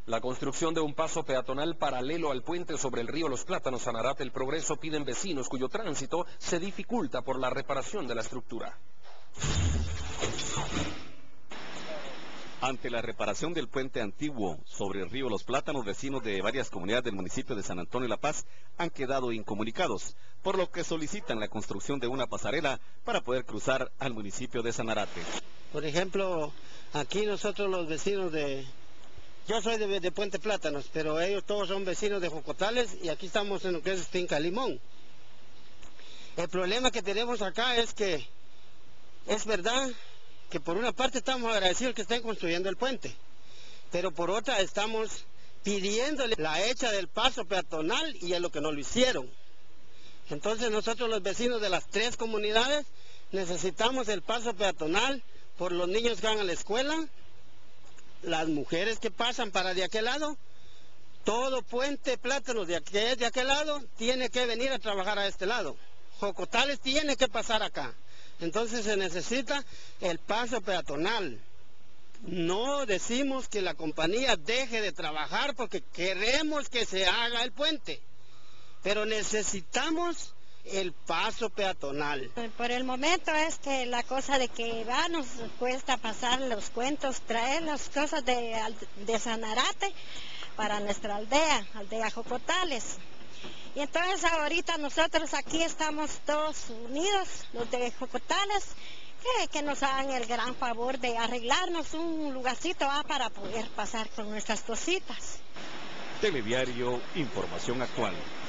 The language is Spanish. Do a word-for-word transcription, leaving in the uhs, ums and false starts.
La construcción de un paso peatonal paralelo al puente sobre el río Los Plátanos Sanarate El Progreso piden vecinos cuyo tránsito se dificulta por la reparación de la estructura. Ante la reparación del puente antiguo sobre el río Los Plátanos, vecinos de varias comunidades del municipio de San Antonio de La Paz han quedado incomunicados, por lo que solicitan la construcción de una pasarela para poder cruzar al municipio de Sanarate. Por ejemplo, aquí nosotros los vecinos de... Yo soy de, de Puente Plátanos, pero ellos todos son vecinos de Jocotales y aquí estamos en lo que es Finca Limón. El problema que tenemos acá es que es verdad que por una parte estamos agradecidos que estén construyendo el puente, pero por otra estamos pidiéndole la hecha del paso peatonal y es lo que no lo hicieron. Entonces nosotros los vecinos de las tres comunidades necesitamos el paso peatonal por los niños que van a la escuela, las mujeres que pasan para de aquel lado. Todo Puente Plátanos de aquel, de aquel lado tiene que venir a trabajar a este lado. Jocotales tiene que pasar acá. Entonces se necesita el paso peatonal. No decimos que la compañía deje de trabajar porque queremos que se haga el puente, pero necesitamos el paso peatonal. Por el momento es que la cosa de que va nos cuesta pasar los cuentos, traer las cosas de, de Sanarate para nuestra aldea, aldea Jocotales. Y entonces ahorita nosotros aquí estamos todos unidos, los de Jocotales, que, que nos hagan el gran favor de arreglarnos un lugarcito ah, para poder pasar con nuestras cositas. Telediario, información actual.